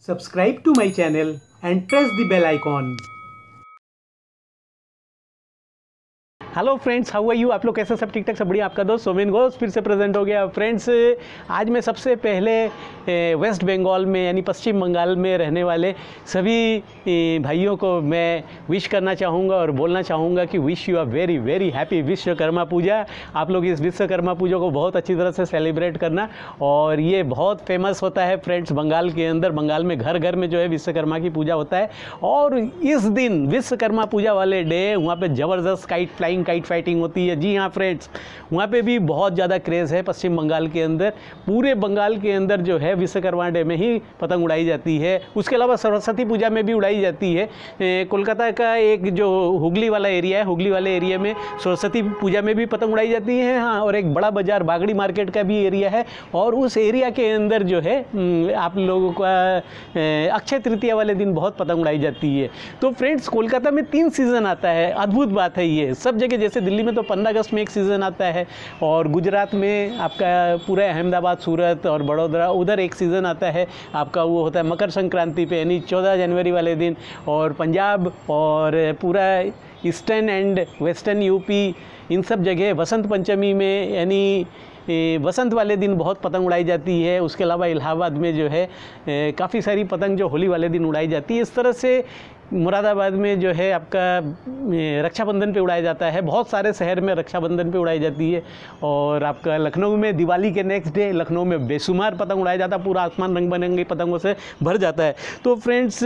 Subscribe to my channel and press the bell icon. Hello friends, how are you. आप लोग कैसे, सब ठीक ठाक, सब बढ़िया। आपका दोस्त सोमेन घोष फिर से प्रेजेंट हो गया। फ्रेंड्स, आज मैं सबसे पहले वेस्ट बंगाल में यानी पश्चिम बंगाल में रहने वाले सभी भाइयों को मैं विश करना चाहूँगा और बोलना चाहूँगा कि wish you are very very happy Vishwakarma Puja. आप लोग इस विश्वकर्मा पूजा को बहुत अच्छी तरह से सेलिब्रेट करना। और ये बहुत फेमस होता है फ्रेंड्स बंगाल के अंदर। बंगाल में घर घर में जो है विश्वकर्मा की पूजा होता है। और इस दिन विश्वकर्मा पूजा वाले डे वहाँ पे ज़बरदस्त काइट फाइटिंग होती है। जी हाँ फ्रेंड्स, वहाँ पे भी बहुत ज़्यादा क्रेज़ है पश्चिम बंगाल के अंदर। पूरे बंगाल के अंदर जो है विश्वकर्मा डे में ही पतंग उड़ाई जाती है। उसके अलावा सरस्वती पूजा में भी उड़ाई जाती है। कोलकाता का एक जो हुगली वाला एरिया है, हुगली वाले एरिया में सरस्वती पूजा में भी पतंग उड़ाई जाती है। हाँ, और एक बड़ा बाज़ार बागड़ी मार्केट का भी एरिया है। और उस एरिया के अंदर जो है आप लोगों का अक्षय तृतीया वाले दिन बहुत पतंग उड़ाई जाती है। तो फ्रेंड्स, कोलकाता में 3 सीज़न आता है। अद्भुत बात है ये। सब जगह जैसे दिल्ली में तो 15 अगस्त में एक सीज़न आता है, और गुजरात में आपका पूरा अहमदाबाद, सूरत और बड़ौदा उधर एक सीज़न आता है आपका, वो होता है मकर संक्रांति पे यानी 14 जनवरी वाले दिन। और पंजाब और पूरा ईस्टर्न एंड वेस्टर्न यूपी, इन सब जगह वसंत पंचमी में यानी बसंत वाले दिन बहुत पतंग उड़ाई जाती है। उसके अलावा इलाहाबाद में जो है काफ़ी सारी पतंग जो होली वाले दिन उड़ाई जाती है। इस तरह से मुरादाबाद में जो है आपका रक्षाबंधन पे उड़ाया जाता है। बहुत सारे शहर में रक्षाबंधन पे उड़ाई जाती है। और आपका लखनऊ में दिवाली के नेक्स्ट डे लखनऊ में बेशुमार पतंग उड़ाया जाता है। पूरा आसमान रंग बिरंगी पतंगों से भर जाता है। तो फ्रेंड्स,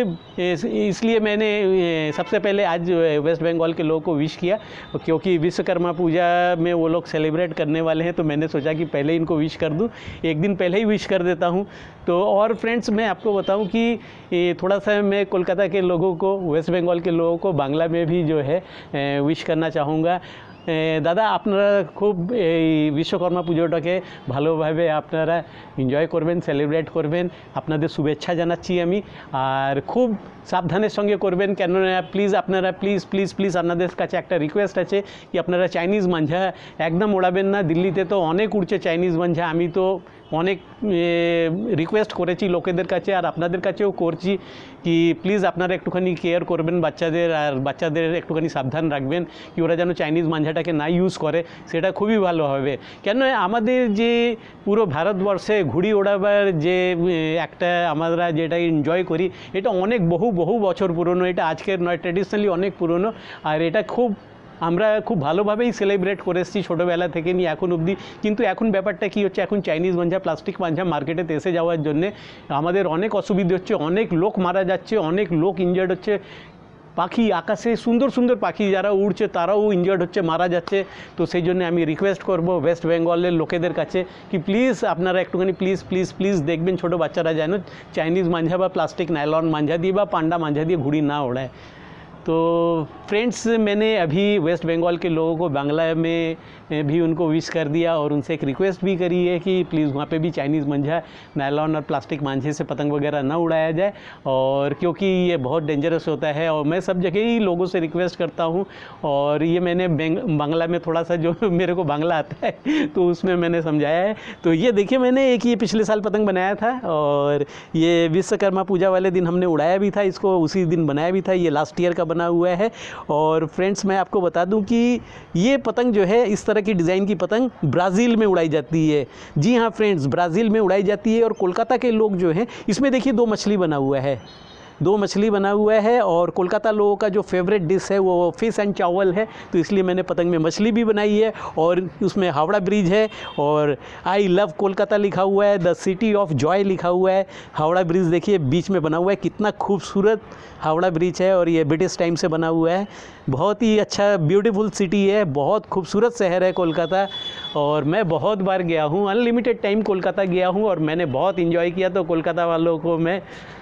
इसलिए मैंने सबसे पहले आज वेस्ट बंगाल के लोगों को विश किया, क्योंकि विश्वकर्मा पूजा में वो लोग सेलिब्रेट करने वाले हैं। तो मैंने सोचा कि पहले इनको विश कर दूँ, एक दिन पहले ही विश कर देता हूँ। तो और फ्रेंड्स, मैं आपको बताऊँ कि थोड़ा सा मैं कोलकाता के लोगों को, वेस्ट बंगाल के लोगों को बांग्ला में भी जो है विश करना चाहूँगा। दादा, আপনারা খুব এই বিশ্বকর্মা পুজোটাকে ভালোভাবে আপনারা এনজয় করবেন, সেলিব্রেট করবেন। আপনাদের শুভেচ্ছা জানাচ্ছি আমি। আর খুব সাবধানের সঙ্গে করবেন, কেননা আপনারা প্লিজ আপনাদের কাছে একটা রিকোয়েস্ট আছে কি আপনারা চাইনিজ মাঞ্ঝা একদম ওড়াবেন না। দিল্লিতে তো অনেক উড়ছে চাইনিজ মাঞ্ঝা। আমি তো অনেক রিকোয়েস্ট করেছি লোকেদের কাছে, আর আপনাদের কাছেও করছি কি প্লিজ আপনারা একটুখানি কেয়ার করবেন বাচ্চাদের, আর বাচ্চাদের একটুখানি সাবধান রাখবেন কি ওরা যেন চাইনিজ মাঞ্ঝাটাকে না ইউজ করে, সেটা খুবই ভালো হবে। কেন আমাদের যে পুরো ভারতবর্ষে ঘুড়ি ওড়াবার যে একটা আমরা যেটা এনজয় করি, এটা অনেক বহু বছর পুরনো। এটা আজকের নয়, ট্র্যাডিশনালি অনেক পুরনো। আর এটা আমরা খুব ভালোভাবেই সেলিব্রেট করে এসেছি ছোটোবেলা থেকে নিয়ে এখন অবধি। কিন্তু এখন ব্যাপারটা কী হচ্ছে, এখন চাইনিজ মাঞ্ঝা, প্লাস্টিক মাঞ্ঝা মার্কেটে এসে যাওয়ার জন্যে আমাদের অনেক অসুবিধে হচ্ছে। অনেক লোক মারা যাচ্ছে, অনেক লোক ইনজার্ড হচ্ছে। পাখি, আকাশে সুন্দর সুন্দর পাখি যারা উড়ছে তারাও ইনজার্ড হচ্ছে, মারা যাচ্ছে। তো সেই জন্য আমি রিকোয়েস্ট করব ওয়েস্ট বেঙ্গলের লোকেদের কাছে কি প্লিজ আপনারা একটুখানি প্লিজ দেখবেন ছোটো বাচ্চারা যেন চাইনিজ মাঞ্ঝা বা প্লাস্টিক নাইলন মাঞ্ঝা দিয়ে বা পান্ডা মাঞ্ঝা দিয়ে ঘুড়ি না ওড়ায়। तो फ्रेंड्स, मैंने अभी वेस्ट बंगाल के लोगों को बांग्ला में भी उनको विश कर दिया, और उनसे एक रिक्वेस्ट भी करी है कि प्लीज़ वहाँ पे भी चाइनीज़ मांझा, नायलॉन और प्लास्टिक मांझे से पतंग वगैरह ना उड़ाया जाए, और क्योंकि ये बहुत डेंजरस होता है। और मैं सब जगह ही लोगों से रिक्वेस्ट करता हूँ। और ये मैंने बांग्ला में थोड़ा सा जो मेरे को बांग्ला आता है तो उसमें मैंने समझाया है। तो ये देखिए, मैंने एक ये पिछले साल पतंग बनाया था, और ये विश्वकर्मा पूजा वाले दिन हमने उड़ाया भी था इसको, उसी दिन बनाया भी था। ये लास्ट ईयर का बना हुआ है। और फ्रेंड्स, मैं आपको बता दूं कि ये पतंग जो है, इस तरह की डिज़ाइन की पतंग ब्राज़ील में उड़ाई जाती है। जी हाँ फ्रेंड्स, ब्राज़ील में उड़ाई जाती है। और कोलकाता के लोग जो हैं, इसमें देखिए 2 मछली बना हुआ है, 2 मछली बना हुआ है। और कोलकाता लोगों का जो फेवरेट डिश है वो फ़िश एंड चावल है। तो इसलिए मैंने पतंग में मछली भी बनाई है, और उसमें हावड़ा ब्रिज है, और आई लव कोलकाता लिखा हुआ है, द सिटी ऑफ जॉय लिखा हुआ है। हावड़ा ब्रिज देखिए बीच में बना हुआ है, कितना खूबसूरत हावड़ा ब्रिज है। और ये ब्रिटिश टाइम से बना हुआ है। बहुत ही अच्छा ब्यूटीफुल सिटी है, बहुत खूबसूरत शहर है कोलकाता। और मैं बहुत बार गया हूँ, अनलिमिटेड टाइम कोलकाता गया हूँ, और मैंने बहुत इन्जॉय किया। तो कोलकाता वालों को मैं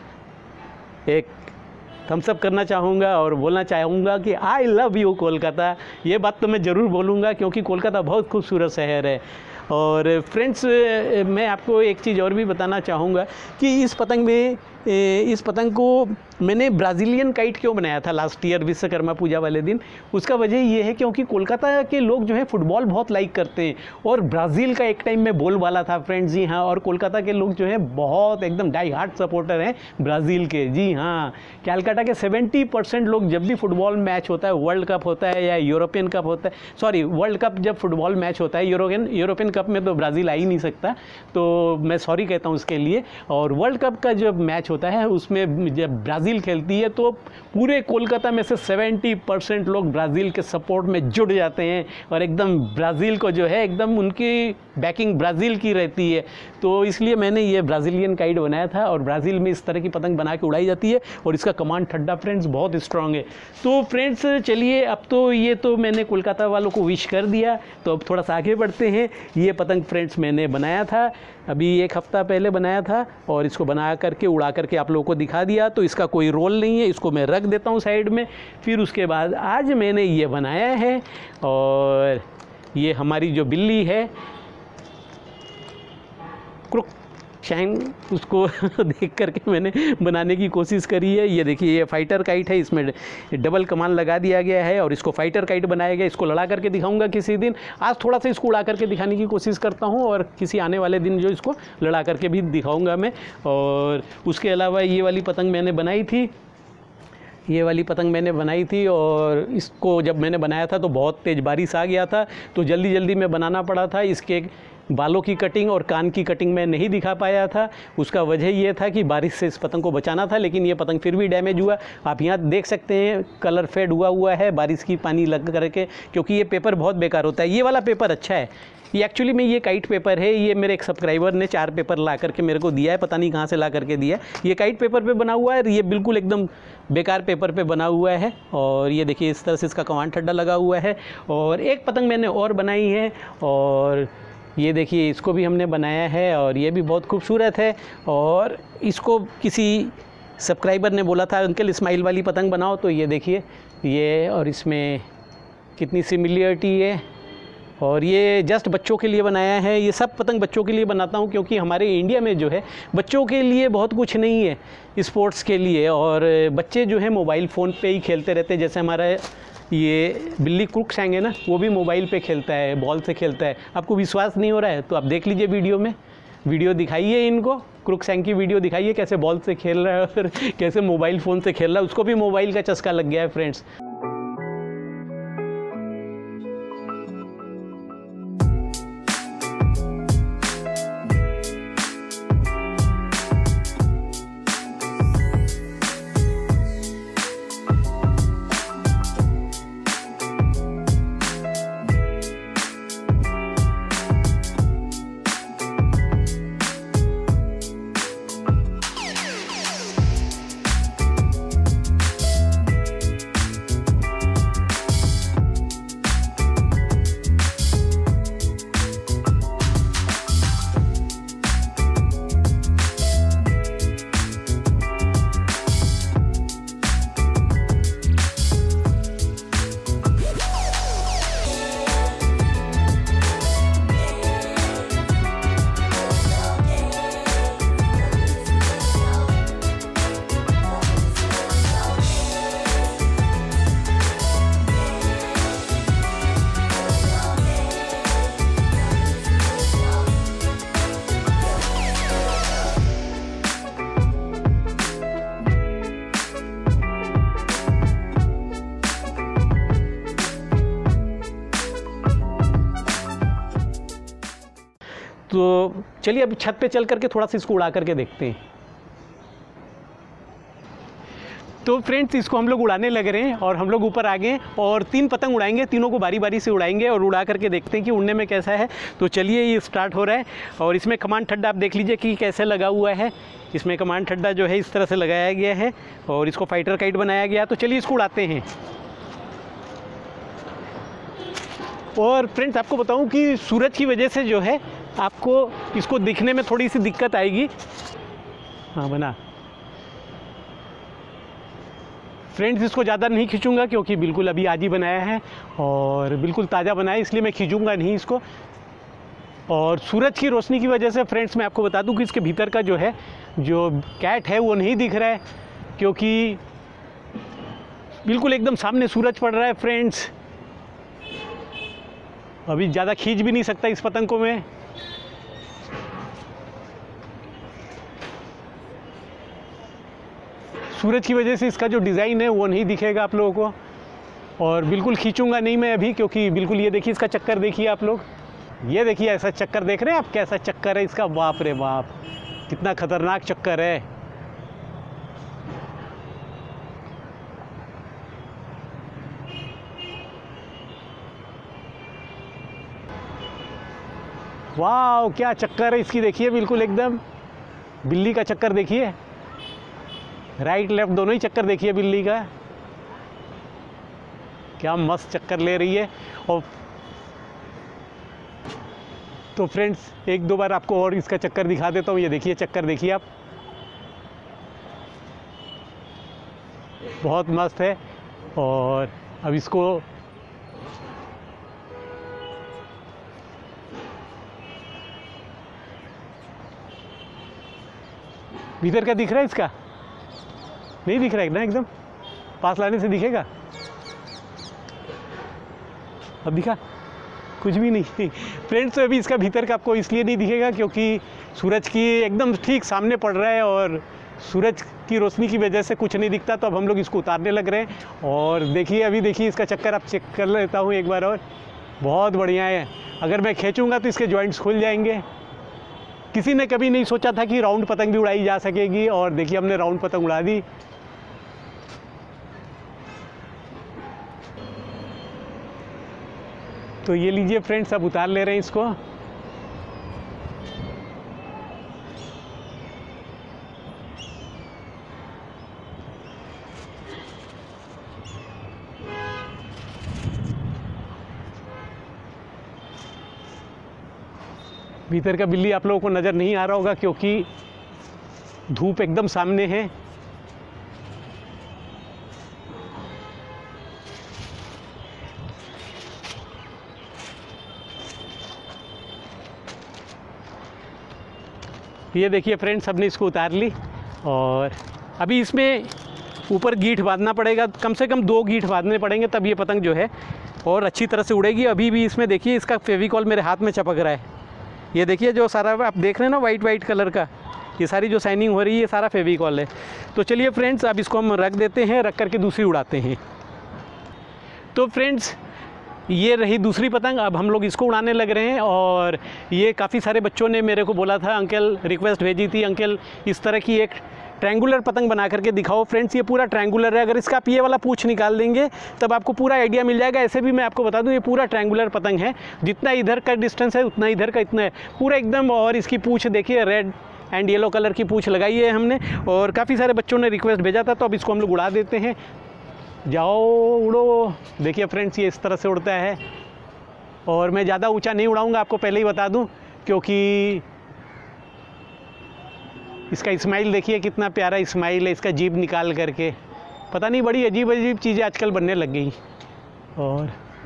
एक थम्स अप करना चाहूँगा और बोलना चाहूँगा कि आई लव यू कोलकाता। ये बात तो मैं ज़रूर बोलूँगा, क्योंकि कोलकाता बहुत खूबसूरत शहर है। और फ्रेंड्स, मैं आपको एक चीज़ और भी बताना चाहूँगा कि इस पतंग में इस पतंग को मैंने ब्राज़ीलियन काइट क्यों बनाया था लास्ट ईयर विश्वकर्मा पूजा वाले दिन, उसका वजह ये है क्योंकि कोलकाता के लोग जो है फुटबॉल बहुत लाइक करते हैं और ब्राज़ील का एक टाइम में बोलबाला था फ्रेंड्स। जी हाँ, और कोलकाता के लोग जो है बहुत एकदम डाई हार्ट सपोर्टर हैं ब्राज़ील के। जी हाँ, कैलकाटा के 70% लोग जब भी फुटबॉल मैच होता है, वर्ल्ड कप होता है या यूरोपियन कप होता है, सॉरी वर्ल्ड कप जब फुटबॉल मैच होता है, यूरोपियन कप में तो ब्राज़ील आ ही नहीं सकता, तो मैं सॉरी कहता हूँ उसके लिए। और वर्ल्ड कप का जब मैच होता है उसमें जब ब्राज़ील खेलती है तो पूरे कोलकाता में से 70% लोग ब्राज़ील के सपोर्ट में जुड़ जाते हैं और एकदम ब्राज़ील को जो है एकदम उनकी बैकिंग ब्राज़ील की रहती है। तो इसलिए मैंने ये ब्राज़ीलियन काइट बनाया था और ब्राज़ील में इस तरह की पतंग बना के उड़ाई जाती है और इसका कमांड ठड्डा फ्रेंड्स बहुत स्ट्रांग है। तो फ्रेंड्स चलिए, अब तो ये तो मैंने कोलकाता वालों को विश कर दिया, तो अब थोड़ा सा आगे बढ़ते हैं। ये पतंग फ्रेंड्स मैंने बनाया था अभी 1 हफ़्ता पहले बनाया था और इसको बना करके उड़ा करके आप लोगों को दिखा दिया, तो इसका कोई रोल नहीं है, इसको मैं रख देता हूँ साइड में। फिर उसके बाद आज मैंने ये बनाया है और ये हमारी जो बिल्ली है क्रुक शैंग, उसको देख करके मैंने बनाने की कोशिश करी है। ये देखिए, ये फाइटर काइट है, इसमें डबल कमान लगा दिया गया है और इसको फाइटर काइट बनाया गया। इसको लड़ा करके दिखाऊंगा किसी दिन। आज थोड़ा सा इसको उड़ा करके दिखाने की कोशिश करता हूँ और किसी आने वाले दिन जो इसको लड़ा करके भी दिखाऊंगा मैं। और उसके अलावा ये वाली पतंग मैंने बनाई थी, ये वाली पतंग मैंने बनाई थी और इसको जब मैंने बनाया था तो बहुत तेज़ बारिश आ गया था, तो जल्दी जल्दी में बनाना पड़ा था। इसके बालों की कटिंग और कान की कटिंग मैं नहीं दिखा पाया था। उसका वजह ये था कि बारिश से इस पतंग को बचाना था, लेकिन ये पतंग फिर भी डैमेज हुआ। आप यहाँ देख सकते हैं कलर फेड हुआ है बारिश की पानी लग करके, क्योंकि ये पेपर बहुत बेकार होता है। ये वाला पेपर अच्छा है, ये एक्चुअली में ये काइट पेपर है। ये मेरे एक सब्सक्राइबर ने 4 पेपर ला करके मेरे को दिया है, पता नहीं कहाँ से ला करके दिया है। ये काइट पेपर पे बना हुआ है, ये बिल्कुल एकदम बेकार पेपर पे बना हुआ है। और ये देखिए इस तरह से इसका कमांड ठड्डा लगा हुआ है। और एक पतंग मैंने और बनाई है और ये देखिए इसको भी हमने बनाया है और ये भी बहुत खूबसूरत है। और इसको किसी सब्सक्राइबर ने बोला था अंकल स्माइल वाली पतंग बनाओ, तो ये देखिए ये और इसमें कितनी सिमिलरिटी है। और ये जस्ट बच्चों के लिए बनाया है। ये सब पतंग बच्चों के लिए बनाता हूँ क्योंकि हमारे इंडिया में जो है बच्चों के लिए बहुत कुछ नहीं है स्पोर्ट्स के लिए, और बच्चे जो है मोबाइल फ़ोन पे ही खेलते रहते हैं। जैसे हमारा ये बिल्ली क्रुक शैंग है ना, वो भी मोबाइल पे खेलता है, बॉल से खेलता है। आपको विश्वास नहीं हो रहा है तो आप देख लीजिए वीडियो में, वीडियो दिखाइए इनको, क्रुक शैंग की वीडियो दिखाइए कैसे बॉल से खेल रहा है और कैसे मोबाइल फ़ोन से खेल रहा है। उसको भी मोबाइल का चस्का लग गया है फ्रेंड्स। तो चलिए अब छत पे चल करके थोड़ा सा इसको उड़ा करके देखते हैं। तो फ्रेंड्स इसको हम लोग उड़ाने लग रहे हैं और हम लोग ऊपर आ गए और 3 पतंग उड़ाएंगे, तीनों को बारी बारी से उड़ाएंगे और उड़ा करके देखते हैं कि उड़ने में कैसा है। तो चलिए ये स्टार्ट हो रहा है और इसमें कमांड ठड्डा आप देख लीजिए कि कैसे लगा हुआ है। इसमें कमांड ठड्डा जो है इस तरह से लगाया गया है और इसको फाइटर काइट बनाया गया। तो चलिए इसको उड़ाते हैं। और फ्रेंड्स आपको बताऊं कि सूरज की वजह से जो है आपको इसको दिखने में थोड़ी सी दिक्कत आएगी। हाँ बना फ्रेंड्स, इसको ज़्यादा नहीं खींचूंगा क्योंकि बिल्कुल अभी आज ही बनाया है और बिल्कुल ताज़ा बनाया है, इसलिए मैं खींचूंगा नहीं इसको। और सूरज की रोशनी की वजह से फ्रेंड्स मैं आपको बता दूं कि इसके भीतर का जो है, जो कैट है वो नहीं दिख रहा है, क्योंकि बिल्कुल एकदम सामने सूरज पड़ रहा है फ्रेंड्स। अभी ज़्यादा खींच भी नहीं सकता इस पतंग को मैं। सूरज की वजह से इसका जो डिज़ाइन है वो नहीं दिखेगा आप लोगों को, और बिल्कुल खींचूंगा नहीं मैं अभी, क्योंकि बिल्कुल ये देखिए इसका चक्कर देखिए आप लोग, ये देखिए ऐसा चक्कर देख रहे हैं आप, कैसा चक्कर है इसका, बाप रे बाप कितना खतरनाक चक्कर है। वाह क्या चक्कर है इसकी, देखिए बिल्कुल एकदम बिल्ली का चक्कर देखिए, राइट लेफ्ट दोनों ही चक्कर देखिए बिल्ली का, क्या मस्त चक्कर ले रही है। और तो फ्रेंड्स एक दो बार आपको और इसका चक्कर दिखा देता हूँ, ये देखिए चक्कर देखिए आप, बहुत मस्त है। और अब इसको भीतर का दिख रहा है, इसका नहीं दिख रहा है ना, एकदम पास लाने से दिखेगा। अब दिखा कुछ भी नहीं फ्रेंड्स। तो अभी इसका भीतर का आपको इसलिए नहीं दिखेगा क्योंकि सूरज की एकदम ठीक सामने पड़ रहा है और सूरज की रोशनी की वजह से कुछ नहीं दिखता। तो अब हम लोग इसको उतारने लग रहे हैं और देखिए अभी देखिए इसका चक्कर आप चेक कर लेता हूँ एक बार और, बहुत बढ़िया है। अगर मैं खींचूंगा तो इसके जॉइंट्स खुल जाएंगे। किसी ने कभी नहीं सोचा था कि राउंड पतंग भी उड़ाई जा सकेगी, और देखिए हमने राउंड पतंग उड़ा दी। तो ये लीजिए फ्रेंड्स, अब उतार ले रहे हैं इसको। भीतर का बिल्ली आप लोगों को नज़र नहीं आ रहा होगा क्योंकि धूप एकदम सामने है। ये देखिए फ्रेंड्स, हमने इसको उतार ली और अभी इसमें ऊपर गीठ बांधना पड़ेगा, कम से कम 2 गीठ बांधने पड़ेंगे, तब ये पतंग जो है और अच्छी तरह से उड़ेगी। अभी भी इसमें देखिए इसका फेविकॉल मेरे हाथ में चपक रहा है। ये देखिए जो सारा आप देख रहे हैं ना वाइट कलर का, ये सारी जो शाइनिंग हो रही है ये सारा फेविकॉल है। तो चलिए फ्रेंड्स, अब इसको हम रख देते हैं, रख करके दूसरी उड़ाते हैं। तो फ्रेंड्स ये रही दूसरी पतंग, अब हम लोग इसको उड़ाने लग रहे हैं। और ये काफ़ी सारे बच्चों ने मेरे को बोला था, अंकल रिक्वेस्ट भेजी थी, अंकल इस तरह की एक ट्रायंगुलर पतंग बना करके दिखाओ। फ्रेंड्स ये पूरा ट्रायंगुलर है, अगर इसका आप ये वाला पूँछ निकाल देंगे तब आपको पूरा आइडिया मिल जाएगा। ऐसे भी मैं आपको बता दूं ये पूरा ट्रायंगुलर पतंग है, जितना इधर का डिस्टेंस है उतना इधर का इतना है पूरा एकदम। और इसकी पूँछ देखिए रेड एंड येलो कलर की पूँछ लगाई है हमने, और काफ़ी सारे बच्चों ने रिक्वेस्ट भेजा था, तो अब इसको हम लोग उड़ा देते हैं। जाओ उड़ो। देखिए फ्रेंड्स ये इस तरह से उड़ता है, और मैं ज़्यादा ऊंचा नहीं उड़ाऊंगा, आपको पहले ही बता दूं, क्योंकि इसका स्माइल देखिए कितना प्यारा स्माइल है इसका, जीभ निकाल करके। पता नहीं बड़ी अजीब अजीब चीज़ें आजकल बनने लग गई। और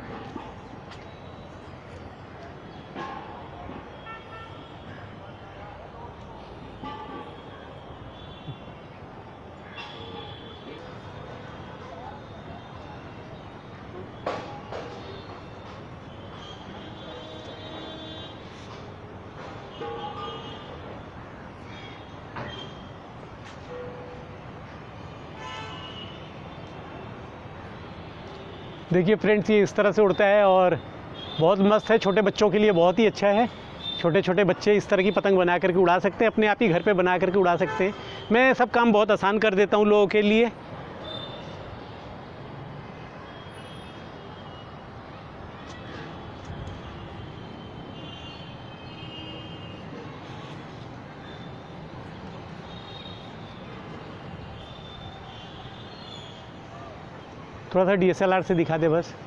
देखिए फ्रेंड्स ये इस तरह से उड़ता है और बहुत मस्त है, छोटे बच्चों के लिए बहुत ही अच्छा है। छोटे छोटे बच्चे इस तरह की पतंग बना करके उड़ा सकते हैं, अपने आप ही घर पे बना करके उड़ा सकते हैं। मैं सब काम बहुत आसान कर देता हूँ लोगों के लिए। थोड़ा सा DSLR से दिखा दे बस।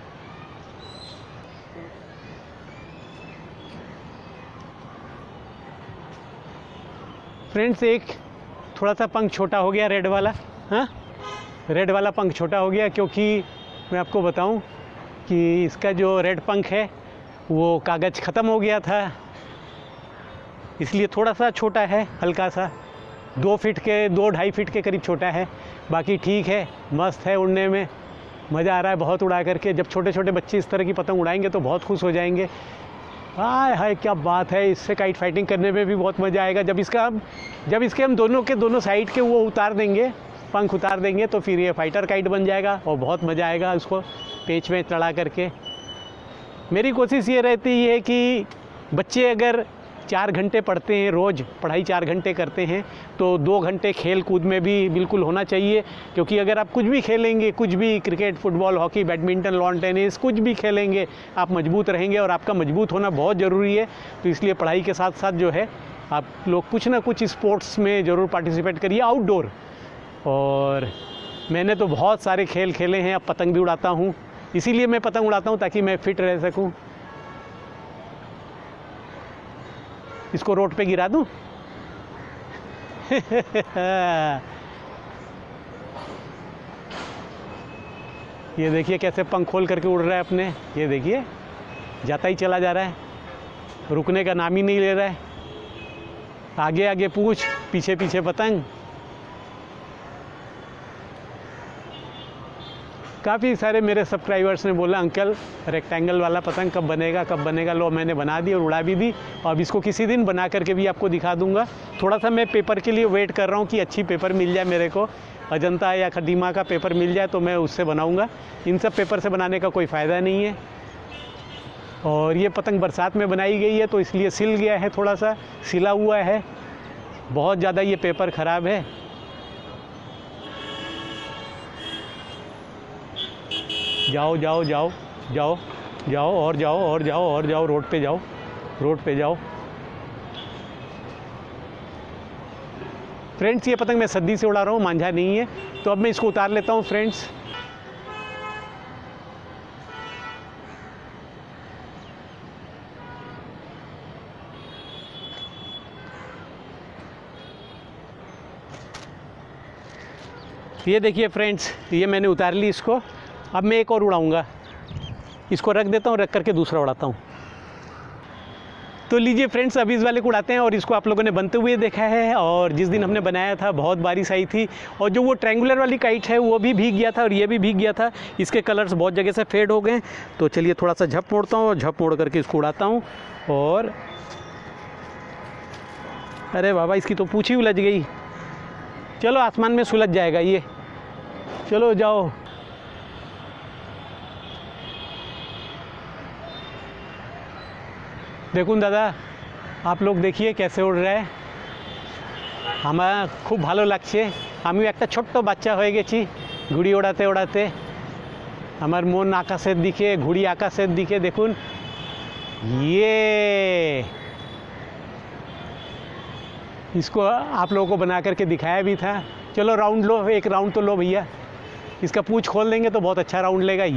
फ्रेंड्स एक थोड़ा सा पंख छोटा हो गया रेड वाला, हाँ रेड वाला पंख छोटा हो गया, क्योंकि मैं आपको बताऊं कि इसका जो रेड पंख है वो कागज़ ख़त्म हो गया था, इसलिए थोड़ा सा छोटा है, हल्का सा 2 फीट के 2-2.5 फीट के करीब छोटा है। बाकी ठीक है, मस्त है, उड़ने में मज़ा आ रहा है बहुत उड़ा करके। जब छोटे छोटे बच्चे इस तरह की पतंग उड़ाएंगे तो बहुत खुश हो जाएंगे। हाय हाय क्या बात है, इससे काइट फाइटिंग करने में भी बहुत मज़ा आएगा। जब इसके हम दोनों के दोनों साइड के वो उतार देंगे, पंख उतार देंगे, तो फिर ये फाइटर काइट बन जाएगा और बहुत मज़ा आएगा उसको पेच में चढ़ा करके। मेरी कोशिश ये रहती है कि बच्चे अगर 4 घंटे पढ़ते हैं, रोज़ पढ़ाई 4 घंटे करते हैं, तो 2 घंटे खेल कूद में भी बिल्कुल होना चाहिए। क्योंकि अगर आप कुछ भी खेलेंगे, कुछ भी cricket, football, hockey, badminton, lawn tennis, कुछ भी खेलेंगे, आप मजबूत रहेंगे और आपका मजबूत होना बहुत ज़रूरी है। तो इसलिए पढ़ाई के साथ साथ जो है आप लोग कुछ ना कुछ स्पोर्ट्स में ज़रूर पार्टिसिपेट करिए, आउटडोर। और मैंने तो बहुत सारे खेल खेले हैं, अब पतंग भी उड़ाता हूँ। इसीलिए मैं पतंग उड़ाता हूँ ताकि मैं फिट रह सकूँ। इसको रोड पे गिरा दूँ? ये देखिए कैसे पंख खोल करके उड़ रहा है अपने, ये देखिए जाता ही चला जा रहा है, रुकने का नाम ही नहीं ले रहा है। आगे आगे पूछ, पीछे पीछे पतंग। काफ़ी सारे मेरे सब्सक्राइबर्स ने बोला अंकल रेक्टेंगल वाला पतंग कब बनेगा, कब बनेगा। लो मैंने बना दी और उड़ा भी दी। अब इसको किसी दिन बना करके भी आपको दिखा दूंगा। थोड़ा सा मैं पेपर के लिए वेट कर रहा हूँ कि अच्छी पेपर मिल जाए मेरे को, अजंता या खडीमा का पेपर मिल जाए तो मैं उससे बनाऊँगा। इन सब पेपर से बनाने का कोई फ़ायदा नहीं है। और ये पतंग बरसात में बनाई गई है तो इसलिए सिल गया है, थोड़ा सा सिला हुआ है, बहुत ज़्यादा ये पेपर ख़राब है। जाओ जाओ जाओ जाओ जाओ और जाओ और जाओ और जाओ, रोड पे जाओ, रोड पे जाओ। फ्रेंड्स ये पतंग मैं सद्दी से उड़ा रहा हूँ, मांझा नहीं है। तो अब मैं इसको उतार लेता हूँ फ्रेंड्स। ये देखिए फ्रेंड्स, ये मैंने उतार ली इसको। अब मैं एक और उड़ाऊँगा, इसको रख देता हूँ, रख करके दूसरा उड़ाता हूँ। तो लीजिए फ्रेंड्स, अभी इस वाले को उड़ाते हैं। और इसको आप लोगों ने बनते हुए देखा है, और जिस दिन हमने बनाया था बहुत बारिश आई थी, और जो वो ट्रायंगुलर वाली काइट है वो भी भीग गया था और ये भी भीग गया था। इसके कलर्स बहुत जगह से फेड हो गए। तो चलिए थोड़ा सा झप मोड़ता हूँ, और झप मोड़ करके इसको उड़ाता हूँ। और अरे बाबा, इसकी तो पूँछ ही उलझ गई। चलो आसमान में सुलझ जाएगा ये, चलो जाओ। দেখুন দাদা, आप लोग देखिए कैसे उड़ रहा है। আমার খুব ভালো লাগছে। আমিও একটা ছোট্ট বাচ্চা হয়ে গেছি ঘুড়ি ওড়াতে ওড়াতে। আমার মন আকাশের দিকে, ঘুড়ি আকাশের দিকে। দেখুন ये, इसको आप लोगों को बना करके दिखाया भी था। चलो राउंड लो, एक राउंड तो लो भैया। इसका पूँछ खोल देंगे तो बहुत अच्छा राउंड लेगा।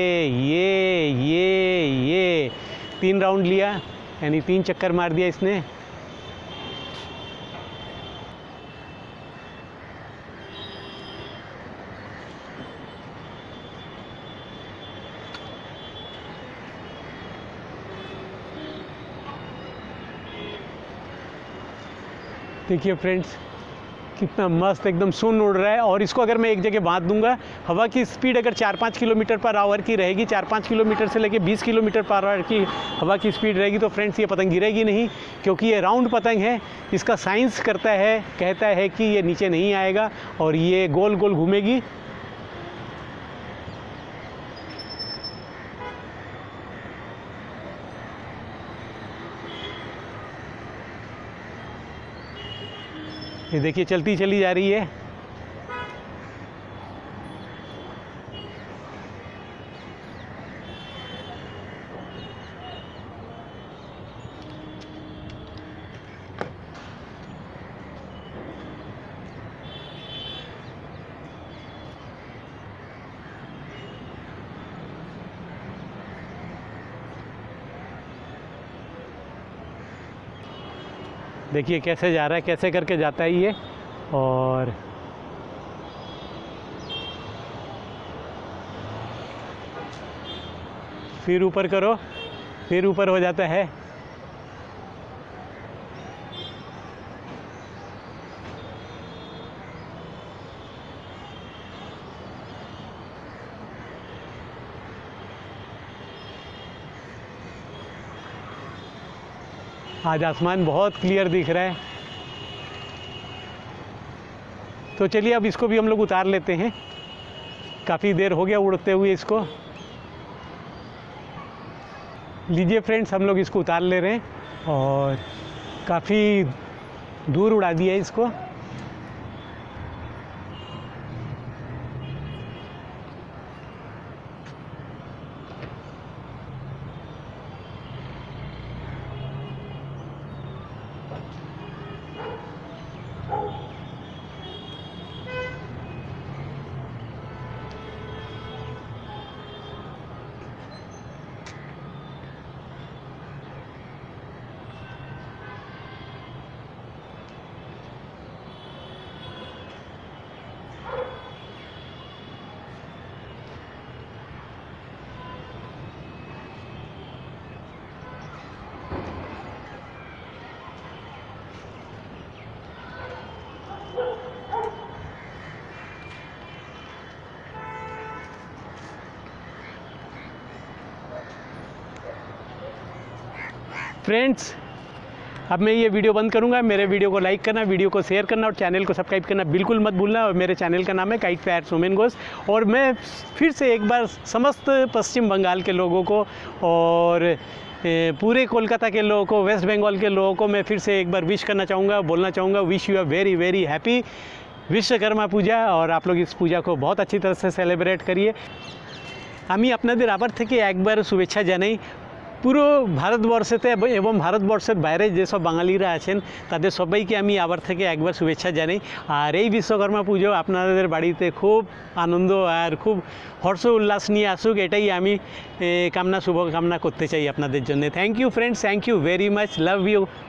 ये 3 राउंड लिया, यानी 3 चक्कर मार दिया इसने। देखिए फ्रेंड्स कितना मस्त एकदम सुन उड़ रहा है। और इसको अगर मैं एक जगह बांध दूंगा, हवा की स्पीड अगर 4-5 किलोमीटर पर आवर की रहेगी, 4-5 किलोमीटर से लेके 20 किलोमीटर पर आवर की हवा की स्पीड रहेगी, तो फ्रेंड्स ये पतंग गिरेगी नहीं, क्योंकि ये राउंड पतंग है। इसका साइंस कहता है कि ये नीचे नहीं आएगा और ये गोल गोल घूमेगी। ये देखिए चलती चली जा रही है। देखिए कैसे जा रहा है, कैसे करके जाता है ये। और फिर ऊपर करो, फिर ऊपर हो जाता है। आज आसमान बहुत क्लियर दिख रहा है। तो चलिए अब इसको भी हम लोग उतार लेते हैं, काफ़ी देर हो गया उड़ते हुए इसको। लीजिए फ्रेंड्स, हम लोग इसको उतार ले रहे हैं और काफ़ी दूर उड़ा दिया है इसको। फ्रेंड्स, अब मैं ये वीडियो बंद करूंगा। मेरे वीडियो को लाइक करना, वीडियो को शेयर करना और चैनल को सब्सक्राइब करना बिल्कुल मत भूलना। और मेरे चैनल का नाम है काइट फ्लायर सोमेन घोष। और मैं फिर से एक बार समस्त पश्चिम बंगाल के लोगों को और पूरे कोलकाता के लोगों को, वेस्ट बंगाल के लोगों को मैं फिर से एक बार विश करना चाहूँगा, बोलना चाहूँगा, wish you a very very happy Vishwakarma Puja. और आप लोग इस पूजा को बहुत अच्छी तरह से सेलिब्रेट करिए। আমি আপনাদের আবার থেকে একবার শুভেচ্ছা জানাই। পুরো ভারতবর্ষেতে এবং ভারতবর্ষের বাইরে যেসব বাঙালিরা আছেন তাদের সবাইকে আমি আবার থেকে একবার শুভেচ্ছা জানাই। আর এই বিশ্বকর্মা পুজো আপনাদের বাড়িতে খুব আনন্দ আর খুব হর্ষ উল্লাস নিয়ে আসুক, এটাই আমি শুভকামনা করতে চাই আপনাদের জন্য। Thank you friends, thank you very much, love you.